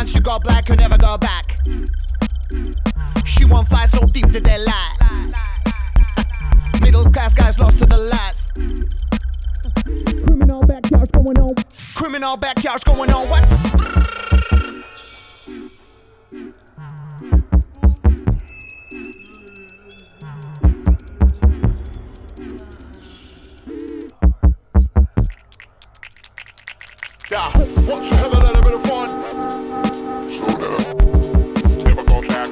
Once you go black, you never go back. She won't fly so deep that they lie. Middle class guys lost to the last. Criminal backyards going on. Criminal backyards going on. What's yeah, once you have a little bit of fun, slow down, never go back.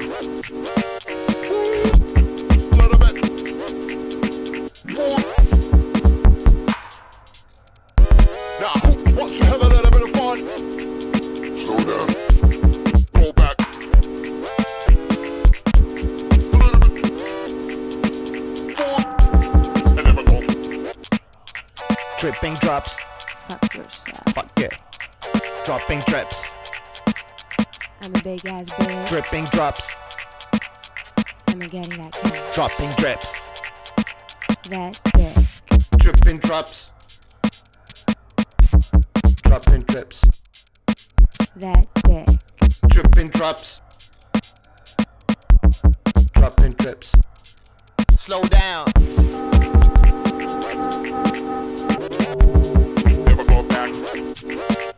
Little bit more. Now, once you have a little bit of fun, slow down, go back. A little bit more, and never go. Dripping drops. Fuck yourself. Fuck yeah. Dropping drips. I'm a big ass bitch. Dripping drops. I'm a getting that cash. Dropping drips. That dick. Dripping drops. Dropping drips. That dick. Dripping drops. Dropping drips. Slow down. Never go back.